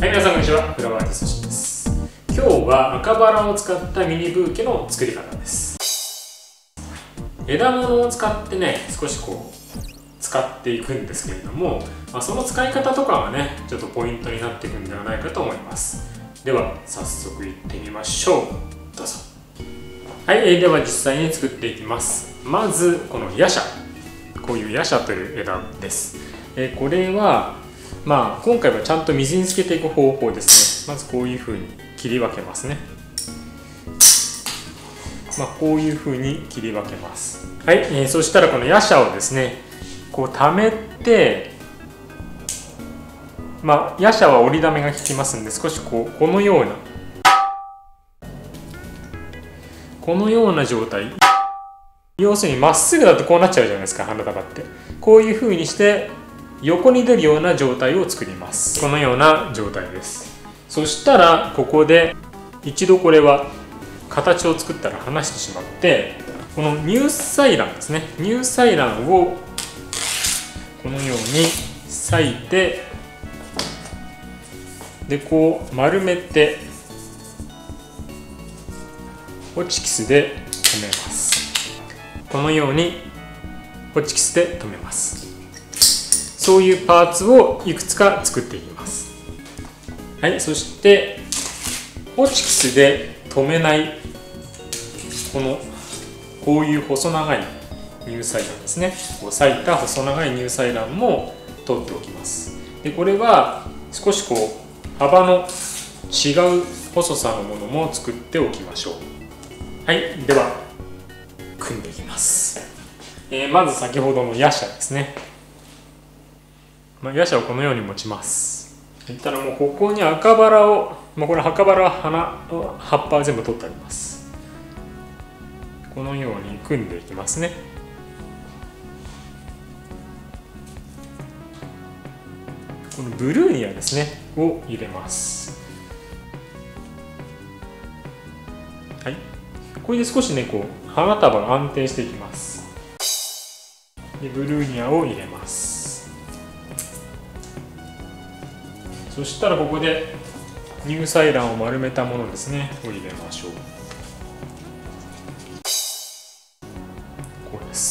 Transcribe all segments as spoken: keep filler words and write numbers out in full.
はい、皆さんこんにちは。フラワーアーティストシンです。今日は赤バラを使ったミニブーケの作り方です。枝物を使ってね、少しこう使っていくんですけれども、まあ、その使い方とかはね、ちょっとポイントになっていくんではないかと思います。では早速いってみましょう。どうぞ。はい、えー、では実際に作っていきます。まずこのヤシャ、こういうヤシャという枝です。えー、これはまあ今回はちゃんと水につけていく方法ですね。まずこういう風に切り分けますね。まあこういう風に切り分けます。はい、えー、そしたらこのヤシャをですね、こう溜めて、まあヤシャは折り溜めが効きますんで、少しこうこのようなこのような状態。要するにまっすぐだとこうなっちゃうじゃないですか、花束って。こういう風にして横に出るような状態を作ります。このような状態です。そしたらここで一度これは形を作ったら離してしまって、この乳採卵ですね、乳採卵をこのように裂いて、でこう丸めてホチキスで留めます。このようにホチキスで留めます。そういうパーツをいくつか作っていきます。はい、そしてホチキスで留めないこのこういう細長い乳採卵ですね、こう裂いた細長い乳採卵も取っておきます。でこれは少しこう幅の違う細さのものも作っておきましょう。はい、では組んでいきます。えー、まず先ほどのヤシャですね。まあ、ヤシャをこのように持ちます。そしたらもうここに赤バラを、まあ、これ赤バラは花葉っぱは全部取ってあります。このように組んでいきますね。このブルーニアですねを入れます。はい、これで少しねこう花束が安定していきます。でブルーニアを入れます。そしたらここで乳採卵を丸めたものですねを入れましょう。こうです。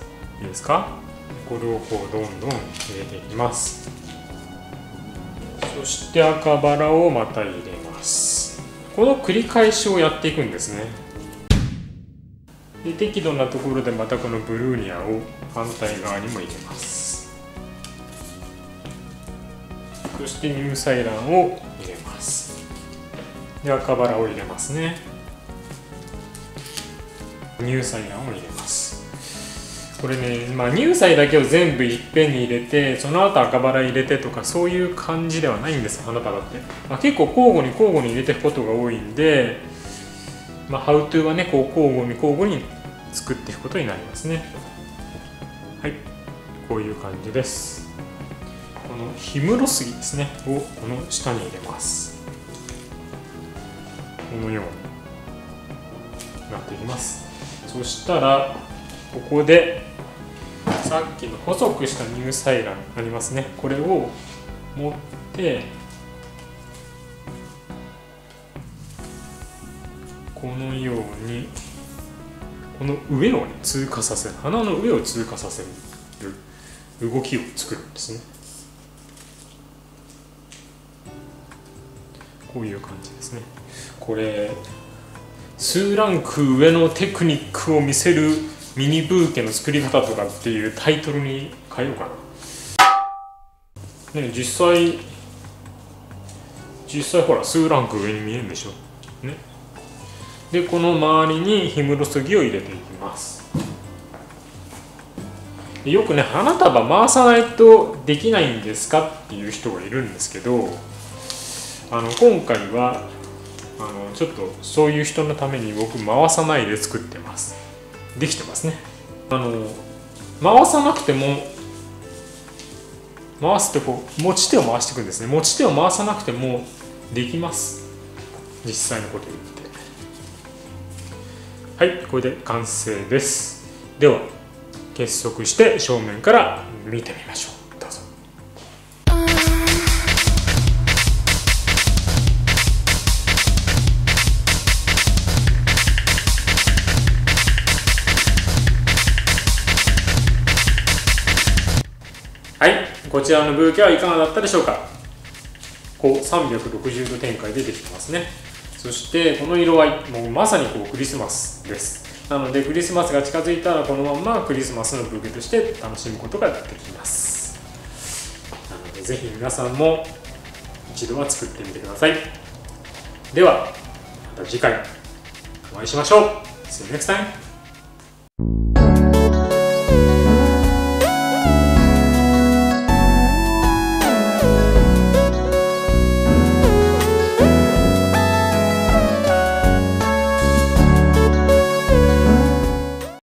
いいですか？これをこうどんどん入れていきます。そして赤バラをまた入れます。この繰り返しをやっていくんですね。で適度なところでまたこのブルーニアを反対側にも入れます。そして乳採卵を入れます。で赤バラを入れますね。乳採卵を入れます。これね、まあ、乳採だけを全部いっぺんに入れてその後赤バラ入れてとかそういう感じではないんですよ、花束って。まあ、結構交互に交互に入れていくことが多いんで、まあ、ハウトゥーはねこう交互に交互に作っていくことになりますね。はい、こういう感じです。この氷室杉ですねをこの下に入れます。このようになっていきます。そしたらここでさっきの細くした乳採卵ありますね、これを持ってこのようにこの上を、ね、通過させる、花の上を通過させる動きを作るんですね。こういう感じですね。これ数ランク上のテクニックを見せるミニブーケの作り方とかっていうタイトルに変えようかな。ね、実際実際ほら数ランク上に見えるでしょ。ね。でこの周りに氷室杉を入れていきます。よくね花束回さないとできないんですかっていう人がいるんですけど、あの今回はあのちょっとそういう人のために僕回さないで作ってます。できてますね。あの回さなくても回すとこう持ち手を回していくんですね。持ち手を回さなくてもできます、実際のこと言って。はい、これで完成です。では結束して正面から見てみましょう。どうぞ。 はい、こちらのブーケはいかがだったでしょうか。こうさんびゃくろくじゅうど展開でできてますね。そしてこの色合い、もうまさにこうクリスマスです。なのでクリスマスが近づいたらこのまんまクリスマスのブーケとして楽しむことができます。なのでぜひ皆さんも一度は作ってみてください。ではまた次回お会いしましょう。See you next time!